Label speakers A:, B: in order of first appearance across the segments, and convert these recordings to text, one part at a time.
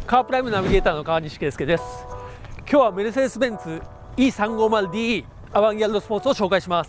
A: カープライムナビゲーターの川西圭介です。今日はメルセデス・ベンツ E350D アバンギャルドスポーツを紹介します。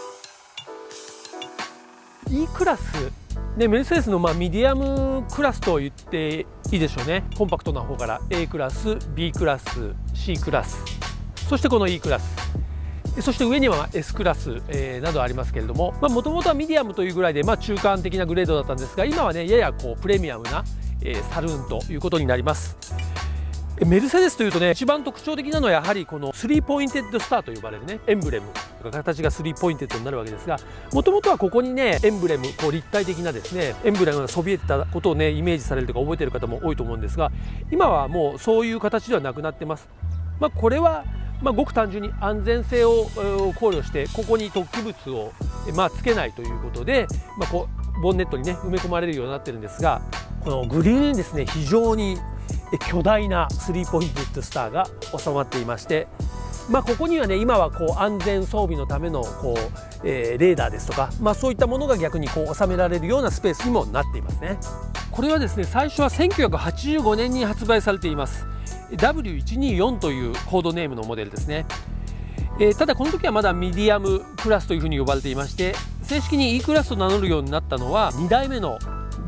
A: E クラスね、メルセデスのミディアムクラスと言っていいでしょうね。コンパクトな方から A クラス、B クラス、C クラス、そしてこの E クラス、そして上には S クラス、などありますけれども、もともとはミディアムというぐらいで、中間的なグレードだったんですが、今はねややプレミアムな、サルーンということになります。メルセデスというとね、一番特徴的なのはやはりこのスリーポインテッドスターと呼ばれるねエンブレム、形がスリーポインテッドになるわけですが、もともとはここにねエンブレム、立体的なですねエンブレムがそびえてたことをねイメージされるとか覚えている方も多いと思うんですが、今はもうそういう形ではなくなってます。これはごく単純に安全性を考慮して、ここに突起物をつけないということで、ボンネットにね埋め込まれるようになってるんですが、このグリルにですね非常に巨大なスリーポイントスターが収まっていまして、ここにはね今は安全装備のためのレーダーですとか、そういったものが逆に収められるようなスペースにもなっていますね。これはですね最初は1985年に発売されています W124 というコードネームのモデルですね。ただこの時はまだミディアムクラスというふうに呼ばれていまして、正式に E クラスと名乗るようになったのは2代目の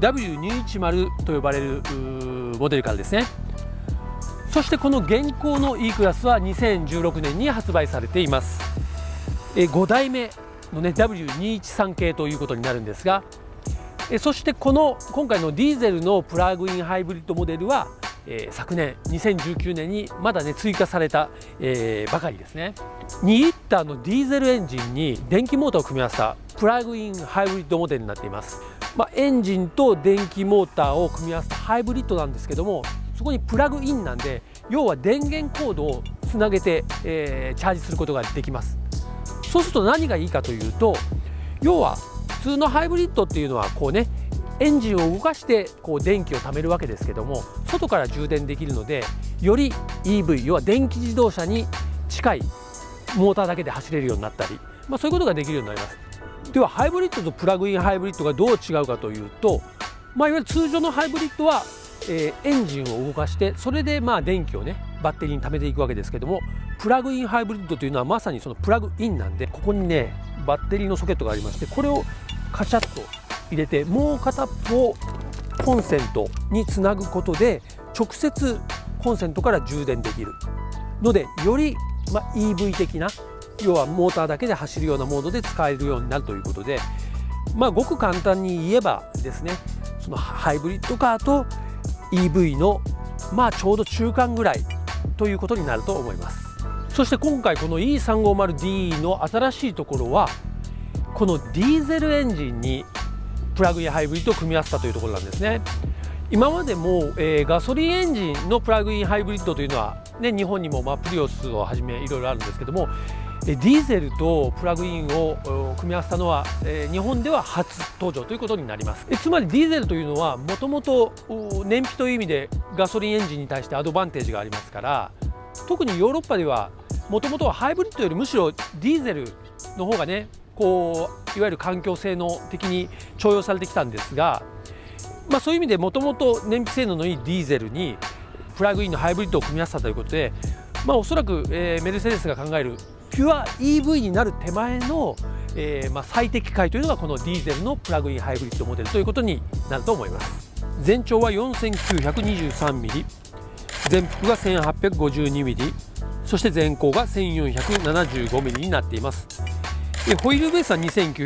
A: W210 と呼ばれるモデルからですね。そしてこの現行の E クラスは2016年に発売されています。5代目のね W213 系ということになるんですが、そして今回のディーゼルのプラグインハイブリッドモデルは昨年2019年にまだね追加された、ばかりですね。2リッターのディーゼルエンジンに電気モーターを組み合わせたプラグインハイブリッドモデルになっています。エンジンと電気モーターを組み合わせたハイブリッドなんですけども、そこにプラグインなんで、要は電源コードをつなげて、チャージすることができます。そうすると何がいいかというと、要は普通のハイブリッドっていうのはエンジンを動かして電気を貯めるわけですけども、外から充電できるので、より EV、 要は電気自動車に近いモーターだけで走れるようになったり、そういうことができるようになります。ではハイブリッドとプラグインハイブリッドがどう違うかというと、いわゆる通常のハイブリッドは、エンジンを動かして、それで電気をねバッテリーに貯めていくわけですけども、プラグインハイブリッドというのはまさにそのプラグインなんで、ここにねバッテリーのソケットがありまして、これをカチャッと入れて、もう片方をコンセントにつなぐことで直接コンセントから充電できるので、よりEV 的な、要はモーターだけで走るようなモードで使えるようになるということで、ごく簡単に言えばですね、そのハイブリッドカーと EV のちょうど中間ぐらいということになると思います。そして今回この E350D の新しいところは、このディーゼルエンジンにプラグインハイブリッドを組み合わせたというところなんですね。今までも、ガソリンエンジンのプラグインハイブリッドというのは、日本にもプリオスをはじめいろいろあるんですけども、ディーゼルとプラグインを組み合わせたのは、日本では初登場ということになります。つまりディーゼルというのはもともと燃費という意味でガソリンエンジンに対してアドバンテージがありますから、特にヨーロッパではもともとはハイブリッドよりむしろディーゼルの方がねいわゆる環境性能的に重用されてきたんですが、そういう意味でもともと燃費性能のいいディーゼルにプラグインのハイブリッドを組み合わせたということで、おそらく、メルセデスが考えるピュア EV になる手前の、最適解というのがこのディーゼルのプラグインハイブリッドモデルということになると思います。全長は 4923mm、 全幅が 1852mm、 そして全高が 1475mm になっています。ホイールベースは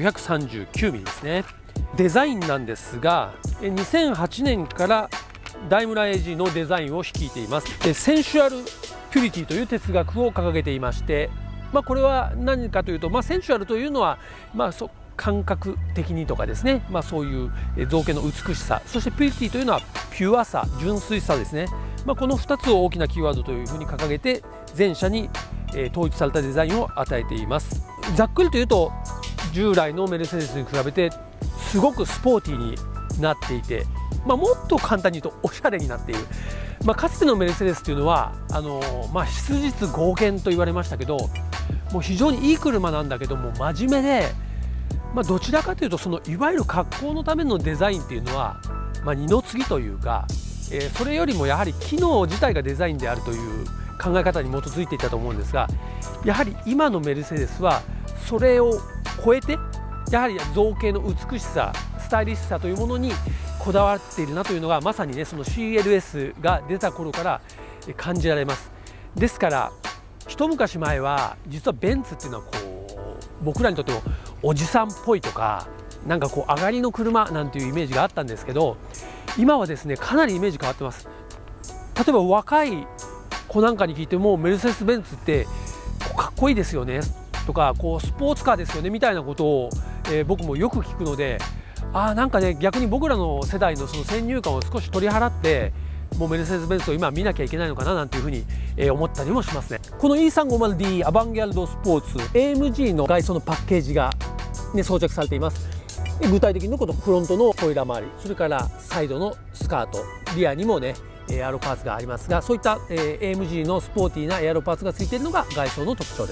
A: 2939mm ですね。デザインなんですが、2008年からダイムラー AG のデザインを率いています。センシュアルピュリティという哲学を掲げていまして、これは何かというと、センシュアルというのは、感覚的にとかですね、そういう造形の美しさ、そしてピュリティというのはピュアさ、純粋さですね。この2つを大きなキーワードというふうに掲げて、全車に統一されたデザインを与えています。ざっくりというと、従来のメルセデスに比べてすごくスポーティーになっていて、もっと簡単に言うとおしゃれになっている。かつてのメルセデスというのは質実剛健と言われましたけど、もう非常にいい車なんだけども真面目で、どちらかというとそのいわゆる格好のためのデザインっていうのは、二の次というか、 それよりもやはり機能自体がデザインであるという考え方に基づいていたと思うんですが、やはり今のメルセデスはそれを超えてやはり造形の美しさ、スタイリッシュさというものにこだわっているなというのがまさにね、その CLS が出た頃から感じられます。ですから一昔前は実はベンツっていうのはこう僕らにとってもおじさんっぽいとか、なんかこう上がりの車なんていうイメージがあったんですけど、今はですねかなりイメージ変わってます。例えば若い子なんかに聞いてもメルセデス・ベンツってかっこいいですよねとか、こうスポーツカーですよねみたいなことを、僕もよく聞くので、なんかね逆に僕らの世代のその先入観を少し取り払って、もうメルセデス・ベンツを今見なきゃいけないのかななんていうふうに思ったりもしますね。この E350D アバンギャルドスポーツ AMG の外装のパッケージが、ね、装着されています。具体的にこのフロントのホイーラー周り、それからサイドのスカート、リアにもねエアロパーツがありますが、そういった AMG のスポーティーなエアロパーツがついているのが外装の特徴です。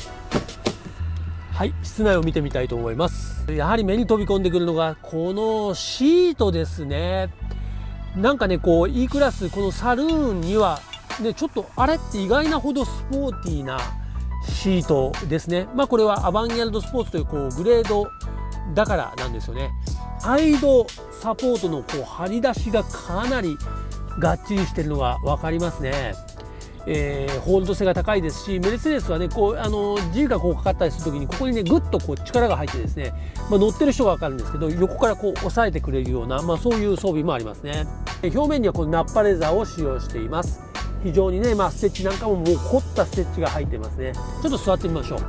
A: はい、室内を見てみたいと思います。やはり目に飛び込んでくるのがこのシートですね。なんかねこう E クラス、このサルーンにはねちょっとあれって意外なほどスポーティーなシートですね。これはアバンギャルドスポーツというこうグレードだからなんですよね。サイドサポートのこう張り出しがかなりがっちりしてるのが分かりますね。ホールド性が高いですし、メルセデスはねこうG がこうかかったりする時にここにねぐっとこう力が入ってですね、乗ってる人が分かるんですけど、横からこう押さえてくれるような、そういう装備もありますね。表面にはこのナッパレザーを使用しています。非常にね、ステッチなんかももう凝ったステッチが入ってますね。ちょっと座ってみましょう。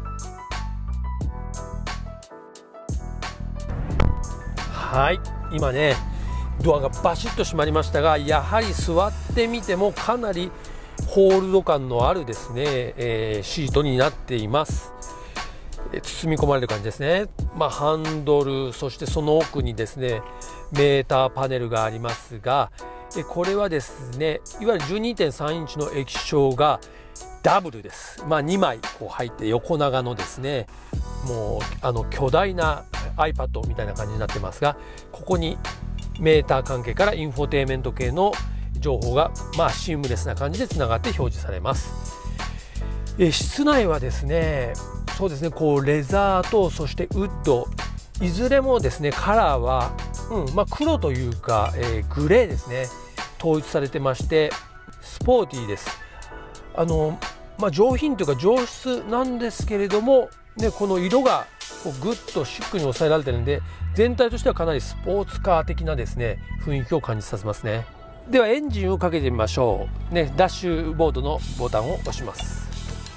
A: はい、今ねドアがバシッと閉まりましたが、やはり座ってみてもかなりホールド感のあるですね、シートになっています。包み込まれる感じですね。ハンドル、そしてその奥にですねメーターパネルがありますが、これはですねいわゆる 12.3 インチの液晶がダブルです。2枚こう入って横長のですね、もう巨大な iPad みたいな感じになってますが、ここにメーター関係からインフォテインメント系の情報がシームレスな感じでつながって表示されます。室内はですね、そうですね、こうレザーとそしてウッド、いずれもですねカラーは、黒というか、グレーですね統一されてまして、スポーティーです。上品というか上質なんですけれども、この色がこうグッとシックに抑えられてるんで、全体としてはかなりスポーツカー的なですね雰囲気を感じさせますね。ではエンジンをかけてみましょう。ダッシュボードのボタンを押します。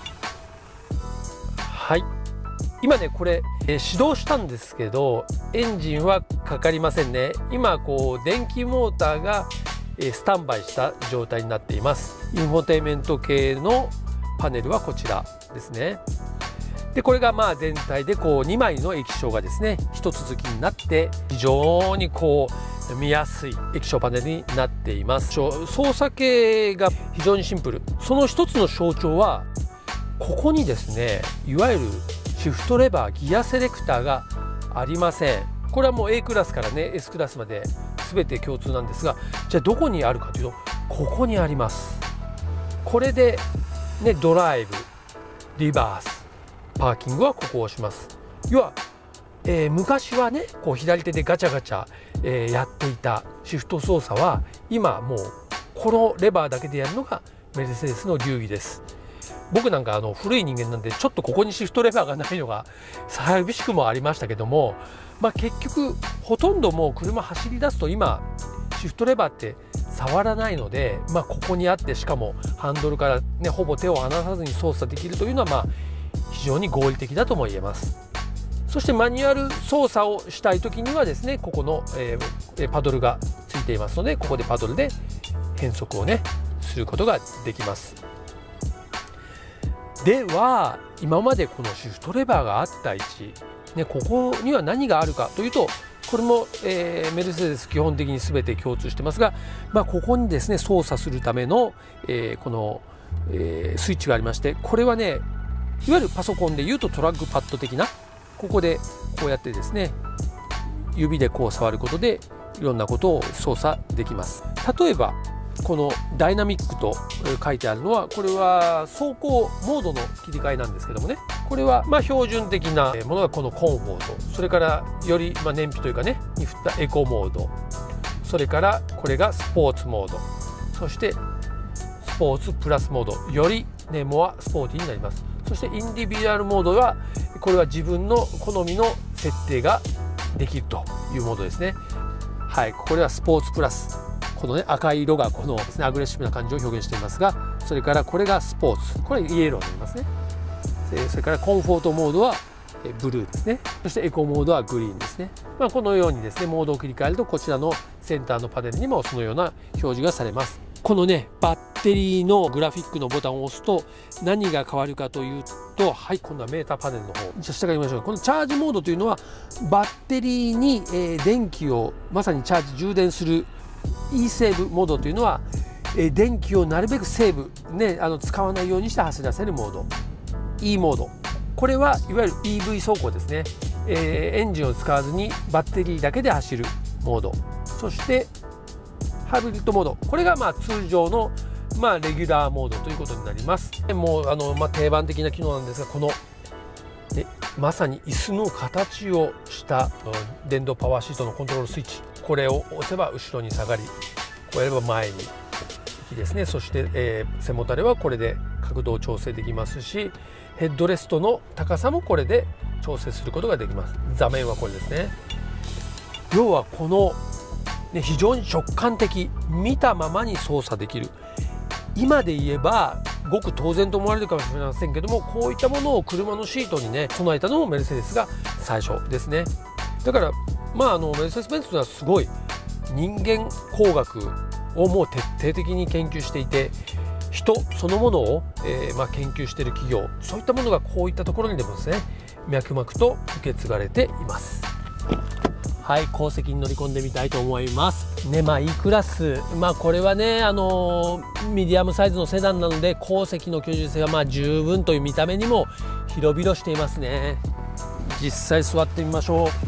A: はい、今ねこれ、始動したんですけどエンジンはかかりませんね。今こう電気モーターがスタンバイした状態になっています。インフォテインメント系のパネルはこちらですね。でこれが全体でこう2枚の液晶がですね一続きになって非常にこう見やすい液晶パネルになっています。操作系が非常にシンプル。その一つの象徴はここにですねいわゆるシフトレバー、ギアセレクターがありません。これはもう A クラスからね S クラスまで全て共通なんですが、じゃあどこにあるかというとここにあります。これでねドライブ、リバース、パーキングはここを押します。要は、昔はねこう左手でガチャガチャ、やっていたシフト操作は今もうこのレバーだけでやるのがメルセデスの流儀です。僕なんか古い人間なんでちょっとここにシフトレバーがないのが寂しくもありましたけども、結局ほとんどもう車走り出すと今シフトレバーって触らないので、ここにあって、しかもハンドルからねほぼ手を離さずに操作できるというのは非常に合理的だとも言えます。そしてマニュアル操作をしたい時にはですねここの、パドルがついていますので、ここでパドルで変速をねすることができます。では今までこのシフトレバーがあった位置、ここには何があるかというと、これも、メルセデス基本的に全て共通してますが、ここにですね操作するための、この、スイッチがありまして、これはねいわゆるパソコンでいうとトラックパッド的な、ここでこうやってですね指でこう触ることでいろんなことを操作できます。例えばこのダイナミックと書いてあるのは、これは走行モードの切り替えなんですけどもね、これは標準的なものがこのコンフォート、それからより燃費というかねに振ったエコモード、それからこれがスポーツモード、そしてスポーツプラスモード、よりねモアスポーティーになります。そしてインディビデュアルモードは、これは自分の好みの設定ができるというモードですね。はい、これはスポーツプラス、このね赤い色がこのですねアグレッシブな感じを表現していますが、それからこれがスポーツ、これイエローになりますね。それからコンフォートモードはブルーですね。そしてエコモードはグリーンですね。このようにですねモードを切り替えると、こちらのセンターのパネルにもそのような表示がされます。このねバッテリーのグラフィックのボタンを押すと何が変わるかというと、はい、今度はメーターパネルの方、じゃあ下から見ましょう。このチャージモードというのは、バッテリーに電気をまさにチャージ充電する E セーブモードというのは、電気をなるべくセーブ、ね、使わないようにして走らせるモード。 E モード、これはいわゆる EV 走行ですね。エンジンを使わずにバッテリーだけで走るモード。そしてハイブリッドモード、これが通常のレギュラーモードということになります。もう定番的な機能なんですが、このまさに椅子の形をした電動パワーシートのコントロールスイッチ、これを押せば後ろに下がり、こうやれば前に行きですね。そして、背もたれはこれで角度を調整できますし、ヘッドレストの高さもこれで調整することができます。座面はこれですね。要はこの非常に直感的、見たままに操作できる。今で言えばごく当然と思われるかもしれませんけども、こういったものを車のシートにね備えたのもメルセデスが最初ですね。だからメルセデス・ベンツというのはすごい人間工学をもう徹底的に研究していて、人そのものを、研究している企業、そういったものがこういったところにでもですね脈々と受け継がれています。はい、後席に乗り込んでみたいと思いますね。E クラス、これはねミディアムサイズのセダンなので、後席の居住性が十分という見た目にも広々していますね。実際座ってみましょ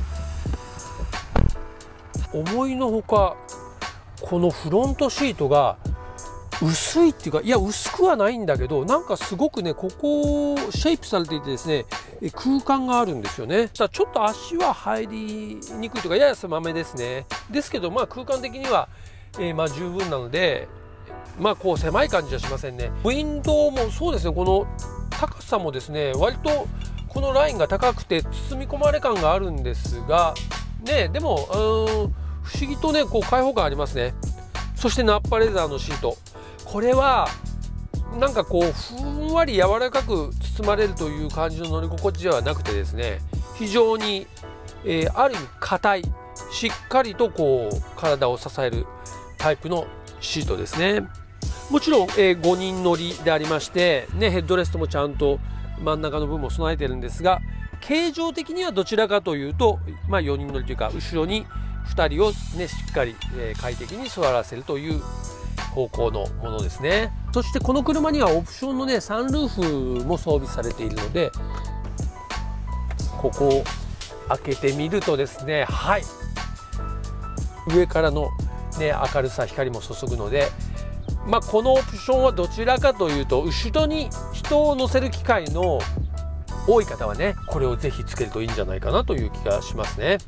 A: う。思いのほかこのフロントシートが薄いっていうか、いや薄くはないんだけど、なんかすごくねここシェイプされていてですね、空間があるんですよね。ちょっと足は入りにくいというか、やや狭めですね。ですけど空間的には、十分なので、こう狭い感じはしませんね。ウィンドウもそうですね、この高さもですね割とこのラインが高くて包み込まれ感があるんですがね、でも不思議とねこう開放感ありますね。そしてナッパレザーのシート、これはなんかこうふんわり柔らかく包まれるという感じの乗り心地ではなくてですね、非常に、ある意味硬い、しっかりとこう体を支えるタイプのシートですね。もちろん、5人乗りでありまして、ヘッドレストもちゃんと真ん中の部分も備えてるんですが、形状的にはどちらかというと、4人乗りというか後ろに2人を、しっかり、快適に座らせるという方向のものですね。そしてこの車にはオプションのサンルーフも装備されているので、ここを開けてみるとですね、はい、上からの、明るさ光も注ぐので、このオプションはどちらかというと後ろに人を乗せる機会の多い方はねこれをぜひつけるといいんじゃないかなという気がしますね。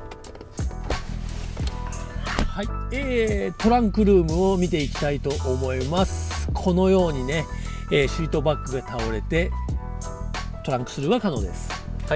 A: はい、トランクルームを見ていきたいと思います。このようにね、シートバッグが倒れてトランクスルーは可能です。はい、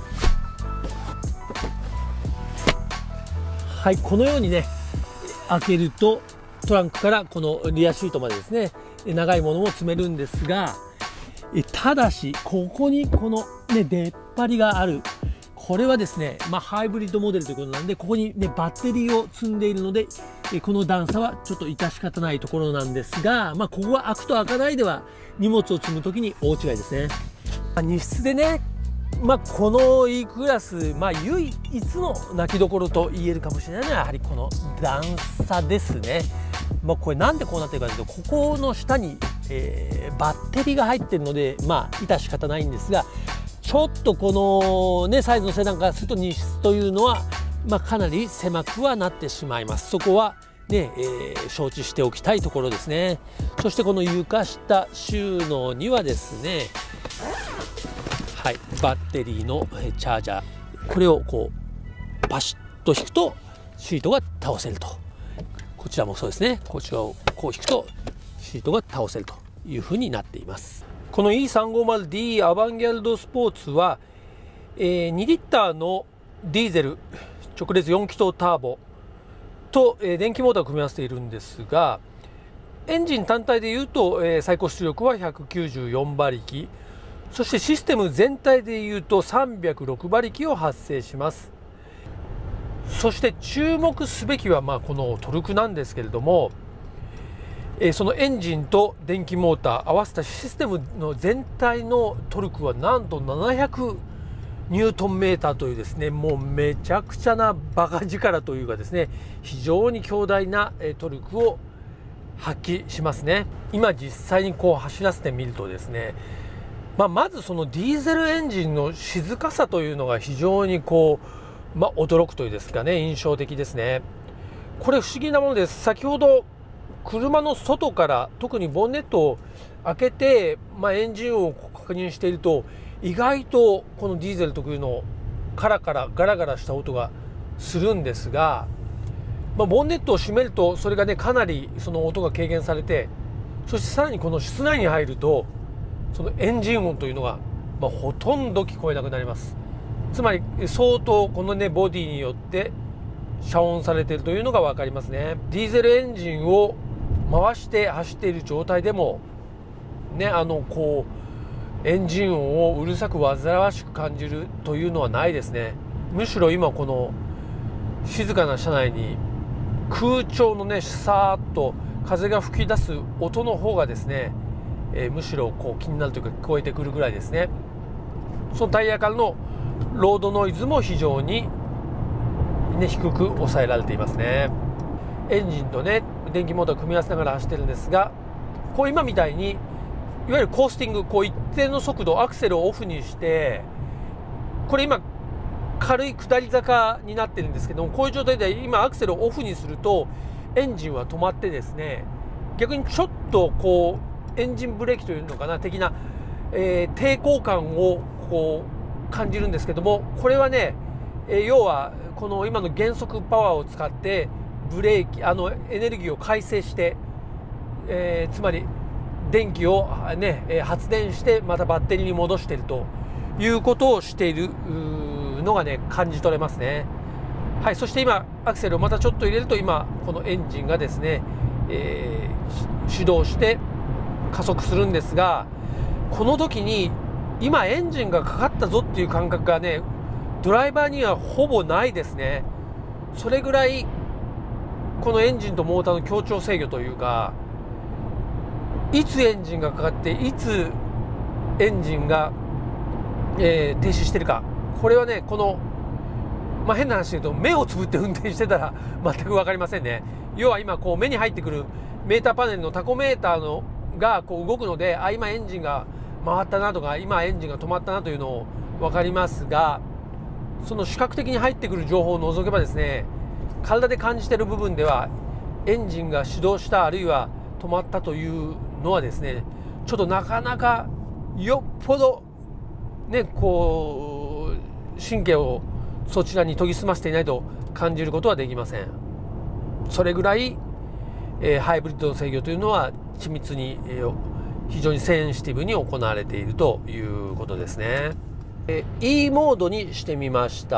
A: はい、このようにね開けるとトランクからこのリアシートまでですね長いものも積めるんですが、ただしここにこの出っ張りがある。これはですね、ハイブリッドモデルということなんで、ここにバッテリーを積んでいるので、この段差はちょっと致し方ないところなんですが、ここが開くと開かないでは荷物を積む時に大違いですね。荷室でね、この E クラス、唯一の泣きどころと言えるかもしれないのはやはりこの段差ですね。これなんでこうなってるかというと、ここの下に、バッテリーが入っているので致し方ないんですが、ちょっとこのサイズのセダンからすると荷室というのはかなり狭くはなってしまいます。そこはね、承知しておきたいところですね。そしてこの床下収納にはですね、はい、バッテリーのチャージャー、これをこうパシッと引くとシートが倒せると。こちらもそうですね。こちらをこう引くとシートが倒せるというふうになっています。この E350D アバンギャルドスポーツは、2リッターのディーゼル直列4気筒ターボと、電気モーターを組み合わせているんですが、エンジン単体でいうと、最高出力は194馬力、そしてシステム全体でいうと306馬力を発生します。そして注目すべきはこのトルクなんですけれども、そのエンジンと電気モーター合わせたシステムの全体のトルクはなんと700ニュートンメーターというですね、もうめちゃくちゃなバカ力というかですね、非常に強大なトルクを発揮しますね。今実際にこう走らせてみるとですね、まずそのディーゼルエンジンの静かさというのが非常にこう、驚くというですかね、印象的ですね。これ不思議なものです。先ほど車の外から特にボンネットを開けて、エンジンを確認していると、意外とこのディーゼル特有のカラカラガラガラした音がするんですが、ボンネットを閉めるとそれがねかなりその音が軽減されて、そしてさらにこの室内に入るとそのエンジン音というのが、ほとんど聞こえなくなります。つまり相当このねボディによって遮音されているというのが分かりますね。ディーゼルエンジンを回して走っている状態でもね、こうエンジン音をうるさく煩わしく感じるというのはないですね。むしろ今この静かな車内に空調のねさーっと風が吹き出す音の方がですね、むしろこう気になるというか聞こえてくるぐらいですね。そのタイヤからのロードノイズも非常に、低く抑えられていますね。エンジンとね電気モーターを組み合わせながら走ってるんですが、こう今みたいにいわゆるコースティング、こう一定の速度アクセルをオフにして、これ今軽い下り坂になってるんですけども、こういう状態で今アクセルをオフにするとエンジンは止まってですね、逆にちょっとこうエンジンブレーキというのかな的な、抵抗感をこう感じるんですけども、これはね、要はこの今の減速パワーを使ってブレーキエネルギーを回生して、つまり電気を、発電してまたバッテリーに戻しているということをしているのがね感じ取れますね。はい、そして今アクセルをまたちょっと入れると今このエンジンがですね、始動して加速するんですが、この時に今エンジンがかかったぞっていう感覚がねドライバーにはほぼないですね。それぐらいこのエンジンとモーターの協調制御というか、いつエンジンがかかっていつエンジンが、停止してるか、これはねこの、変な話で言うと目をつぶって運転してたら全く分かりませんね。要は今こう目に入ってくるメーターパネルのタコメーターのがこう動くので、今エンジンが回ったなとか今エンジンが止まったなというのを分かりますが、その視覚的に入ってくる情報を除けばですね、体で感じている部分ではエンジンが始動したあるいは止まったというのはですね、ちょっとなかなかよっぽどねこう神経をそちらに研ぎ澄ましていないと感じることはできません。それぐらい、ハイブリッドの制御というのは緻密に、非常にセンシティブに行われているということですね。E モードにしてみました。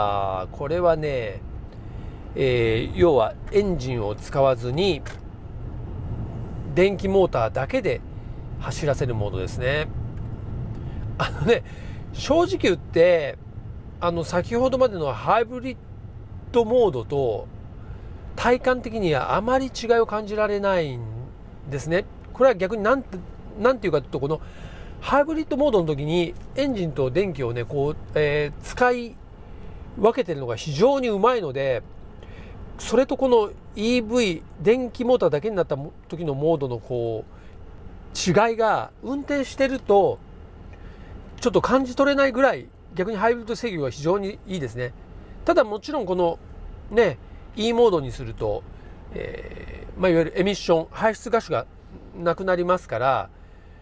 A: これはね、要はエンジンを使わずに電気モーターだけで走らせるモードですね。正直言って先ほどまでのハイブリッドモードと体感的にはあまり違いを感じられないんですね。これは逆になんていうかというと、このハイブリッドモードの時にエンジンと電気をねこう、使い分けてるのが非常にうまいので、それとこの EV 電気モーターだけになった時のモードのこう違いが運転してるとちょっと感じ取れないぐらい、逆にハイブリッド制御は非常にいいですね。ただもちろんこのね、E モードにすると、いわゆるエミッション排出ガスがなくなりますから、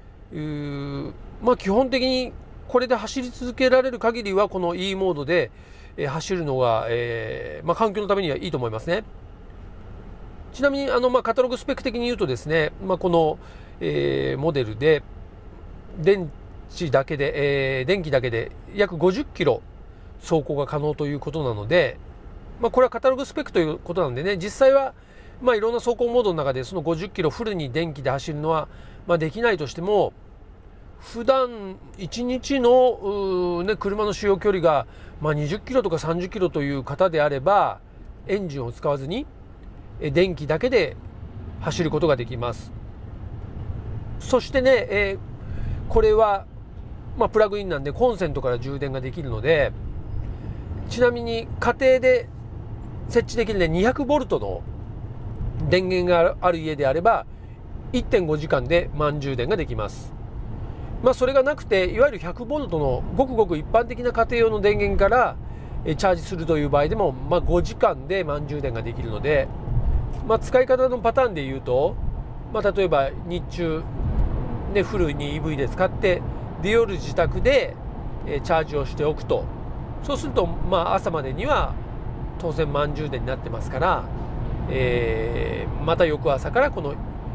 A: 基本的にこれで走り続けられる限りはこの E モードで走るのが、環境のためにはいいと思いますね。ちなみにカタログスペック的に言うとですね、この、モデルで電気だけで約50キロ走行が可能ということなので、これはカタログスペックということなんでね、実際はいろんな走行モードの中でその50キロフルに電気で走るのは、できないとしても、普段1日の、車の使用距離が、20キロとか30キロという方であれば、エンジンを使わずに電気だけで走ることができます。そしてね、これは、プラグインなんでコンセントから充電ができるので、ちなみに家庭で設置できるね200ボルトの電源がある家であれば 1.5 時間で満充電ができます。それがなくて、いわゆる100ボルトのごくごく一般的な家庭用の電源からチャージするという場合でも、5時間で満充電ができるので、使い方のパターンでいうと、例えば日中、フルに EV で使ってで夜自宅でチャージをしておくと、そうすると朝までには当然満充電になってますから、また翌朝からこの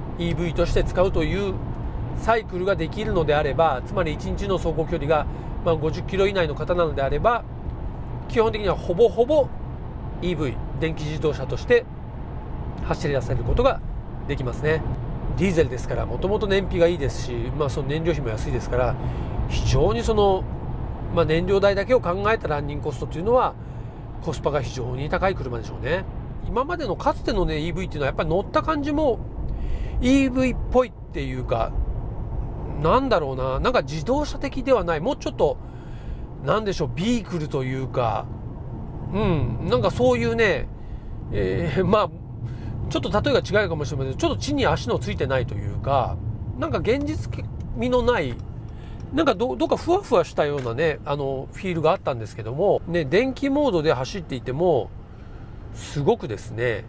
A: EV として使うというサイクルができるのであれば、つまり1日の走行距離が50キロ以内の方なのであれば、基本的にはほぼほぼ EV 電気自動車として走り出せることができますね。ディーゼルですから、もともと燃費がいいですし、その燃料費も安いですから、非常にその、燃料代だけを考えたランニングコストというのはコスパが非常に高い車でしょうね。今までのかつてのね EV っていうのはやっぱり乗った感じも EV っぽいっていうか、なんだろうな、なんか自動車的ではない、もうちょっとなんでしょう、ビークルというか、なんかそういうね、ちょっと例えが違うかもしれませんけど、ちょっと地に足のついてないというか、なんか現実味のない、なんかどっかふわふわしたようなね、フィールがあったんですけども、電気モードで走っていてもすごくですね、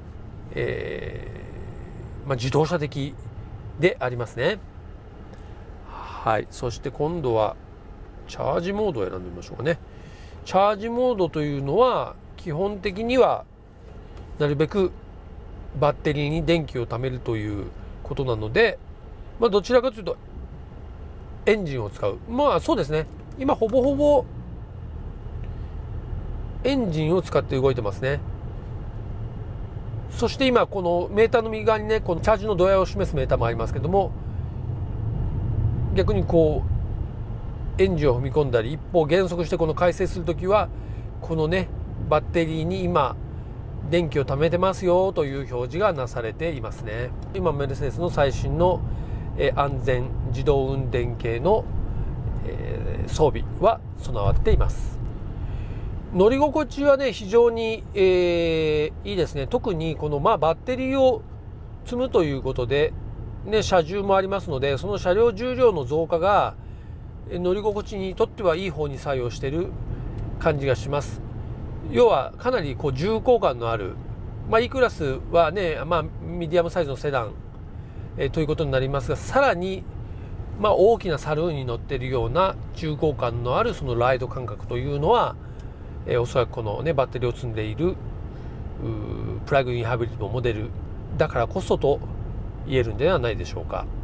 A: 自動車的でありますね。はい、そして今度はチャージモードを選んでみましょうかね。チャージモードというのは基本的にはなるべくバッテリーに電気を貯めるということなので、どちらかというとエンジンを使う。そうですね、今ほぼほぼエンジンを使って動いてますね。そして今このメーターの右側にね、このチャージの度合いを示すメーターもありますけども、逆にエンジンを踏み込んだり、一方減速してこの回生するときはこのねバッテリーに今電気を貯めてますよという表示がなされていますね。今メルセデスの最新の安全自動運転系の装備は備わっています。乗り心地はね非常にいいですね。特にこのバッテリーを積むということで、車重もありますので、その車両重量の増加が乗り心地にとってはいい方に作用している感じがします。要はかなり重厚感のある、E クラスはね、ミディアムサイズのセダン、ということになりますが、さらに、大きなサルーンに乗っているような重厚感のあるそのライド感覚というのは、おそらくこの、バッテリーを積んでいるプラグインハイブリッドのモデルだからこそと言えるんではないでしょうか。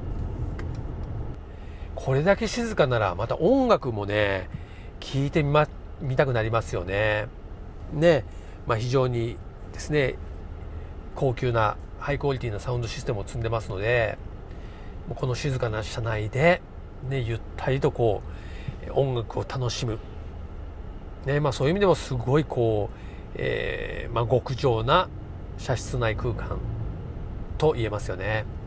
A: これだけ静かならまた音楽もね聴いてみたくなりますよね。非常にですね高級なハイクオリティなサウンドシステムを積んでますので、この静かな車内で、ゆったりと音楽を楽しむ、そういう意味でもすごい極上な車室内空間と言えますよね。